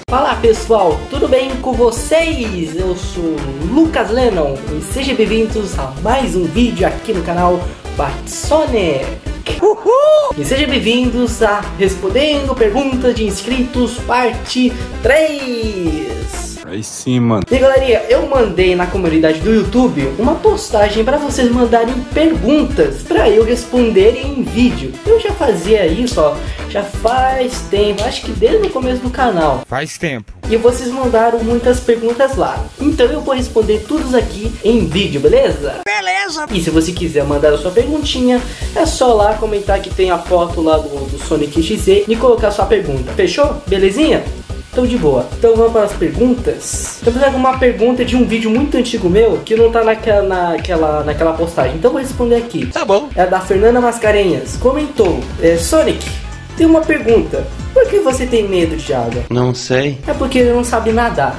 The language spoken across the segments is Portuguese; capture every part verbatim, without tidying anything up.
Fala pessoal, tudo bem com vocês? Eu sou Lucas Lennon e sejam bem-vindos a mais um vídeo aqui no canal Batsonic. Uhul! E sejam bem-vindos a Respondendo Perguntas de Inscritos parte três. Aí sim, mano. E galerinha, eu mandei na comunidade do YouTube uma postagem para vocês mandarem perguntas para eu responder em vídeo. Eu já fazia isso, ó, já faz tempo, acho que desde o começo do canal. Faz tempo. E vocês mandaram muitas perguntas lá. Então eu vou responder todos aqui em vídeo, beleza? Beleza! E se você quiser mandar a sua perguntinha, é só lá comentar que tem a foto lá do, do Sonic X Z e colocar a sua pergunta. Fechou? Belezinha? Então de boa. Então vamos para as perguntas. Eu fiz uma pergunta de um vídeo muito antigo meu que não tá naquela, naquela, naquela postagem. Então eu vou responder aqui. Tá bom. É da Fernanda Mascarenhas. Comentou: é, Sonic, tem uma pergunta. Por que você tem medo de água? Não sei. É porque ele não sabe nadar.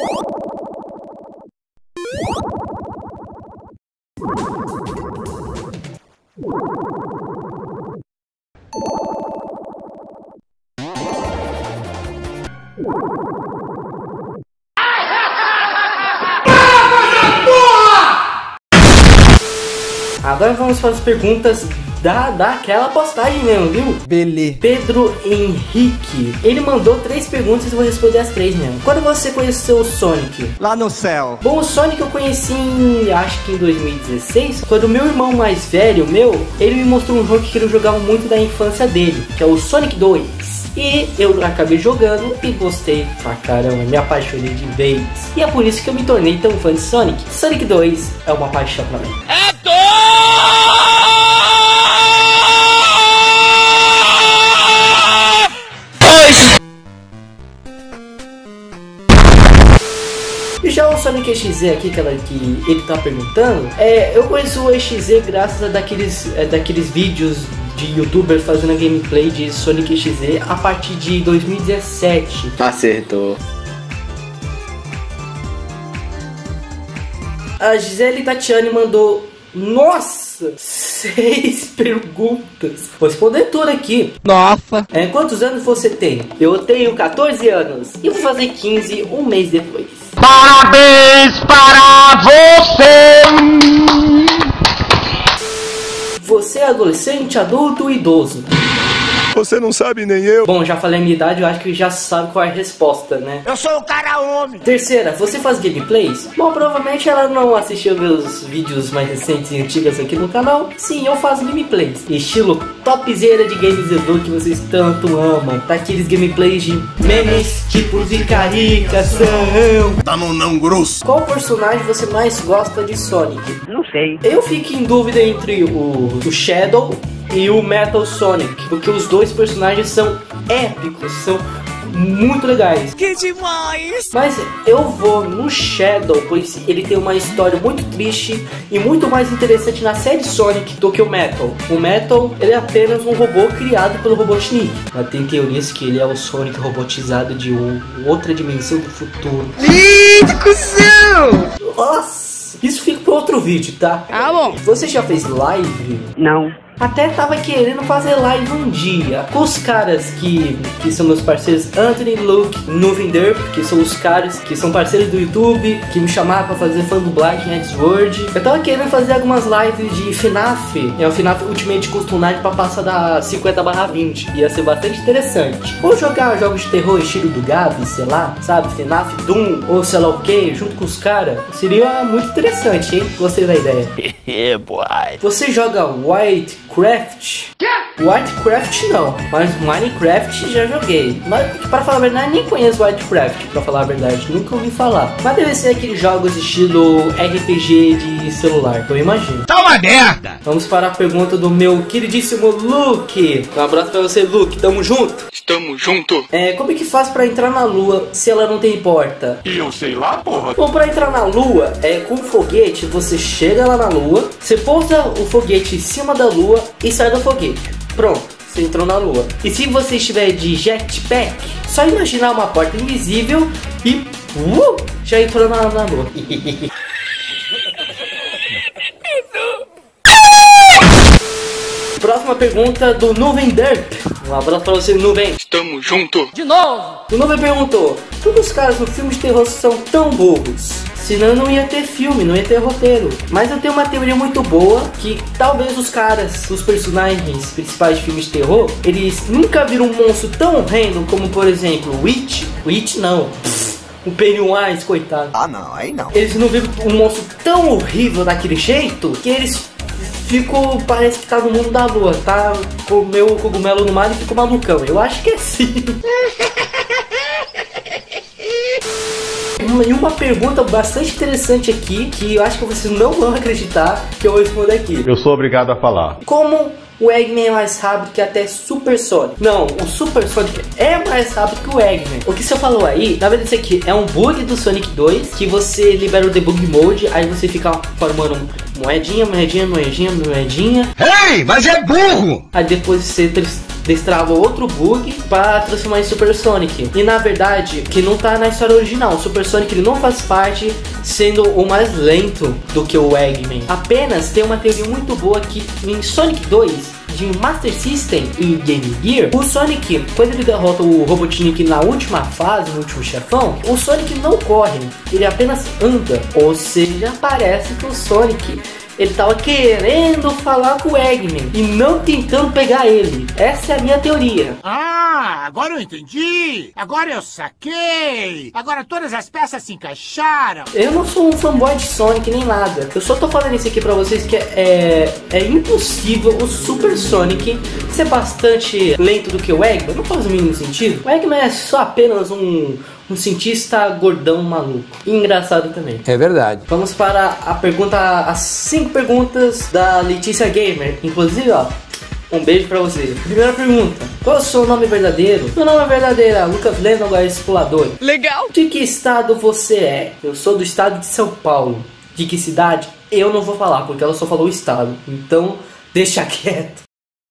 Agora vamos para as perguntas da, daquela postagem mesmo, viu? Beleza. Pedro Henrique, ele mandou três perguntas e eu vou responder as três mesmo. Quando você conheceu o Sonic? Lá no céu. Bom, o Sonic eu conheci em, acho que em dois mil e dezesseis, quando o meu irmão mais velho, meu, ele me mostrou um jogo que ele jogava muito da infância dele, que é o Sonic dois. E eu acabei jogando e gostei pra caramba, me apaixonei de vez. E é por isso que eu me tornei tão fã de Sonic. Sonic dois é uma paixão pra mim. É E já o Sonic X Z aqui, que, ela, que ele tá perguntando, é, eu conheço o X Z graças a daqueles, é, daqueles vídeos de youtubers fazendo gameplay de Sonic X Z a partir de dois mil e dezessete. Acertou. A Gisele Tatiane mandou, nossa, seis perguntas. Vou responder tudo aqui. Nossa. É, quantos anos você tem? Eu tenho quatorze anos e vou fazer quinze um mês depois. Parabéns para você! Você é adolescente, adulto ou idoso? Você não sabe nem eu. Bom, já falei a minha idade, eu acho que já sabe qual é a resposta, né? Eu sou o cara homem! Terceira, você faz gameplays? Bom, provavelmente ela não assistiu meus vídeos mais recentes e antigos aqui no canal. Sim, eu faço gameplays. Estilo topzera de games edu que vocês tanto amam. Daqueles gameplays de memes, tipos de caricação. Tá no não grosso. Qual personagem você mais gosta de Sonic? Não sei. Eu fico em dúvida entre o, o Shadow e o Metal Sonic, porque os dois personagens são épicos, são muito legais. Que demais! Mas eu vou no Shadow, pois ele tem uma história muito triste e muito mais interessante na série Sonic do que o Metal. O Metal, ele é apenas um robô criado pelo Robotnik, mas tem teorias que ele é o Sonic robotizado de um, outra dimensão do futuro. Discussão! Nossa! Isso fica para outro vídeo, tá? Ah, bom. Você já fez live? Não. Até tava querendo fazer live um dia com os caras que, que são meus parceiros, Anthony, Luke, Nuvinder, que são os caras que são parceiros do YouTube, que me chamaram pra fazer fã dublagem em Sword. Eu tava querendo fazer algumas lives de FNAF, é o FNAF Ultimate Custom Night pra passar da cinquenta barra vinte. Ia ser bastante interessante. Ou jogar jogos de terror estilo do Gabi, sei lá, sabe, FNAF Doom, ou sei lá o que, junto com os caras. Seria muito interessante, hein? Gostei da ideia. Yeah, boy. Você joga White Craft? Whitecraft não, mas Minecraft já joguei. Mas pra falar a verdade, nem conheço Whitecraft, pra falar a verdade, nunca ouvi falar. Mas deve ser aqueles jogos estilo R P G de celular, eu imagino. Tá uma merda! Vamos para a pergunta do meu queridíssimo Luke. Um abraço pra você, Luke, tamo junto. Tamo junto. É, como é que faz pra entrar na lua se ela não tem porta? E eu sei lá, porra. Bom, pra entrar na lua, é, com o foguete, você chega lá na lua, você pousa o foguete em cima da lua e sai do foguete. Pronto, você entrou na lua. E se você estiver de jetpack, só imaginar uma porta invisível e uh, já entrou na, na lua. Próxima pergunta do Nuvem Derp. Um abraço pra você, Nuvem. Tamo junto. De novo. O Nuvem perguntou: Por que os caras no filme de terror são tão burros? Senão não ia ter filme, não ia ter roteiro. Mas eu tenho uma teoria muito boa, que talvez os caras, os personagens principais de filmes de terror, eles nunca viram um monstro tão random como, por exemplo, o It. O It não. O Pennywise, coitado. Ah não, aí não. Eles não viram um monstro tão horrível daquele jeito, que eles ficam, parece que tá no mundo da lua, tá? Comeu o cogumelo no mar e ficou malucão. Eu acho que é sim. E uma pergunta bastante interessante aqui, que eu acho que vocês não vão acreditar, que eu vou responder aqui. Eu sou obrigado a falar. Como o Eggman é mais rápido que até Super Sonic? Não, o Super Sonic é mais rápido que o Eggman. O que você falou aí, na verdade isso aqui é um bug do Sonic dois, que você libera o debug mode, aí você fica formando moedinha, moedinha, moedinha, moedinha. Ei, mas é burro! Aí depois você destrava outro bug para transformar em Super Sonic. E na verdade, que não tá na história original, o Super Sonic ele não faz parte sendo o mais lento do que o Eggman. Apenas tem uma teoria muito boa que em Sonic dois, de Master System e Game Gear, o Sonic, quando ele derrota o Robotnik na última fase, no último chefão, o Sonic não corre, ele apenas anda. Ou seja, parece que o Sonic ele tava querendo falar com o Eggman e não tentando pegar ele. Essa é a minha teoria. Ah, agora eu entendi. Agora eu saquei. Agora todas as peças se encaixaram. Eu não sou um fanboy de Sonic nem nada. Eu só tô falando isso aqui pra vocês que é, é impossível o Super Sonic ser bastante lento do que o Eggman. Não faz o mínimo sentido. O Eggman é só apenas um... um cientista gordão maluco. E engraçado também. É verdade. Vamos para a pergunta, as cinco perguntas da Letícia Gamer. Inclusive, ó, um beijo pra você. Primeira pergunta: qual é o seu nome verdadeiro? Meu nome é verdadeiro é Lucas Lennon Explorador. Legal. De que estado você é? Eu sou do estado de São Paulo. De que cidade? Eu não vou falar, porque ela só falou o estado. Então, deixa quieto.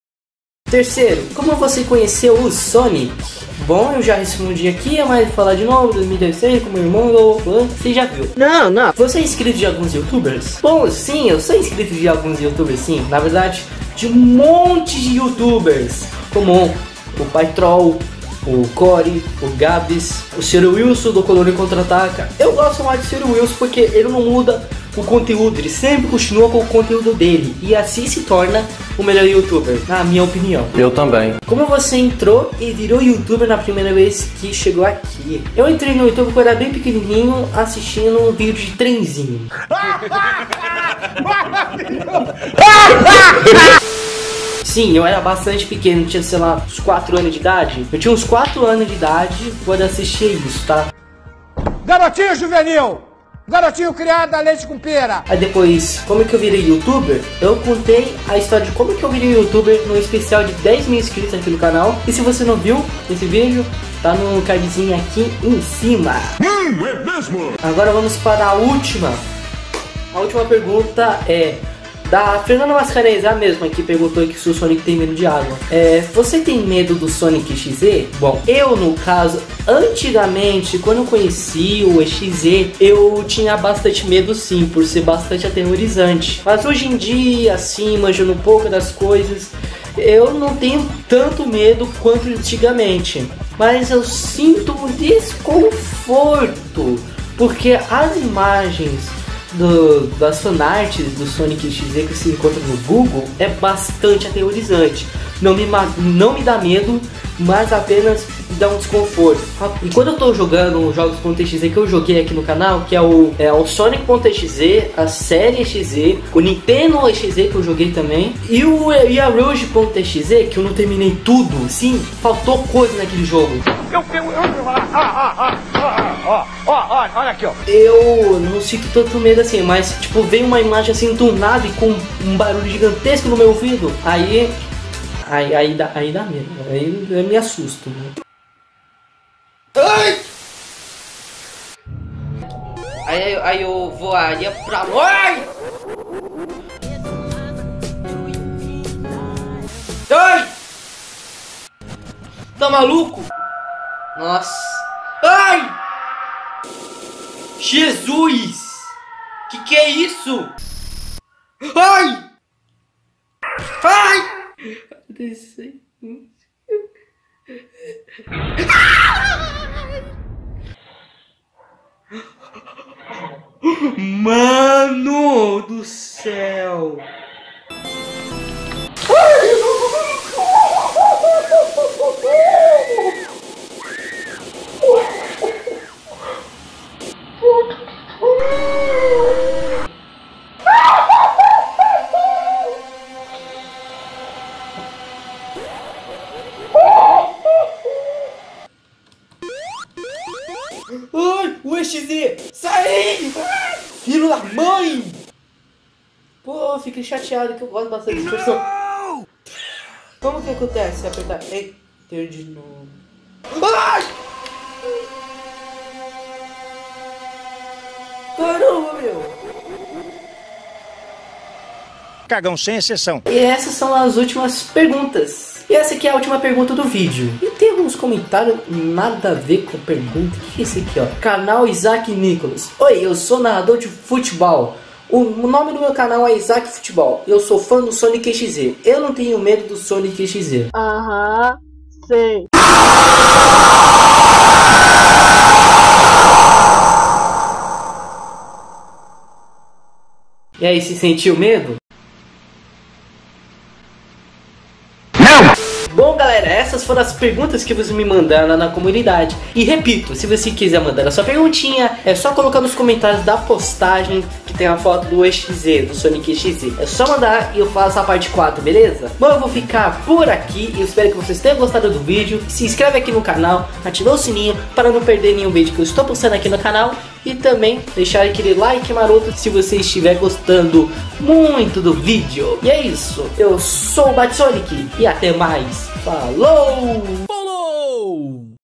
Terceiro: como você conheceu o Sonic? Bom, eu já respondi aqui, mas vou falar de novo. Dois mil e dezesseis, como irmão do fã, você já viu. Não, não. Você é inscrito de alguns youtubers? Bom, sim, eu sou inscrito de alguns youtubers, sim. Na verdade, de um monte de youtubers, como o Pai Troll, o Corey, o Gabs, o senhor Wilson do Colônia Contra-Ataca. Eu gosto mais do senhor Wilson porque ele não muda o conteúdo, ele sempre continua com o conteúdo dele e assim se torna o melhor youtuber, na minha opinião. Eu também. Como você entrou e virou youtuber na primeira vez que chegou aqui? Eu entrei no YouTube quando era bem pequenininho, assistindo um vídeo de trenzinho. Sim, eu era bastante pequeno, tinha, sei lá, uns quatro anos de idade. Eu tinha uns quatro anos de idade quando assisti isso, tá? Garotinho juvenil! Garotinho criado a leite com pera! Aí depois, como é que eu virei youtuber? Eu contei a história de como é que eu virei youtuber no especial de dez mil inscritos aqui no canal. E se você não viu esse vídeo, tá no cardzinho aqui em cima. Hum, é mesmo? Agora vamos para a última. A última pergunta é da Fernanda Mascarenhas, a mesma que perguntou aqui se o Sonic tem medo de água. É, você tem medo do Sonic X Z? Bom, eu no caso, antigamente, quando eu conheci o X Z, eu tinha bastante medo sim, por ser bastante aterrorizante. Mas hoje em dia, assim, manjando um pouco das coisas, eu não tenho tanto medo quanto antigamente. Mas eu sinto um desconforto, porque as imagens Do, das fanarts do Sonic X Z que se encontra no Google é bastante aterrorizante. Não me, não me dá medo, mas apenas me dá um desconforto. E quando eu tô jogando os jogos.exe que eu joguei aqui no canal, que é o, é o Sonic.exe, a série X Z, o Nintendo X Z que eu joguei também, e o e a Rouge.exe que eu não terminei tudo. Sim, faltou coisa naquele jogo. Eu, eu, eu, ah, ah, ah, ó, ó, olha aqui, ó. Eu não sinto tanto medo assim, mas tipo, vem uma imagem assim do nada e com um barulho gigantesco no meu ouvido, aí aí, aí, dá, aí dá medo, aí eu me assusto, né? Ai! Aí, aí eu voaria pra... Ai! Ai! Tá maluco? Nossa! Ai! Jesus! Que que é isso? Ai! Ai! Mano do céu. Ai, o E X Z! Sai! Filho da mãe! Pô, eu fiquei chateado que eu gosto bastante dessa expressão. Como que acontece se apertar Enter de novo? Ai! Caramba, meu! Cagão sem exceção. E essas são as últimas perguntas. E essa aqui é a última pergunta do vídeo. E tem alguns comentários nada a ver com a pergunta. O que é esse aqui, ó? Canal Isaac Nicolas. Oi, eu sou narrador de futebol. O nome do meu canal é Isaac Futebol. Eu sou fã do Sonic X Z. Eu não tenho medo do Sonic X Z. Aham, sei. E aí, se sentiu medo? Bom, galera, essas foram as perguntas que vocês me mandaram lá na comunidade. E repito, se você quiser mandar a sua perguntinha, é só colocar nos comentários da postagem que tem a foto do E X Z, do Sonic X Z. É só mandar e eu faço a parte quatro, beleza? Bom, eu vou ficar por aqui. Eu espero que vocês tenham gostado do vídeo. Se inscreve aqui no canal, ativa o sininho para não perder nenhum vídeo que eu estou postando aqui no canal. E também deixar aquele like maroto se você estiver gostando muito do vídeo. E é isso, eu sou o Batsonic e até mais. Falou!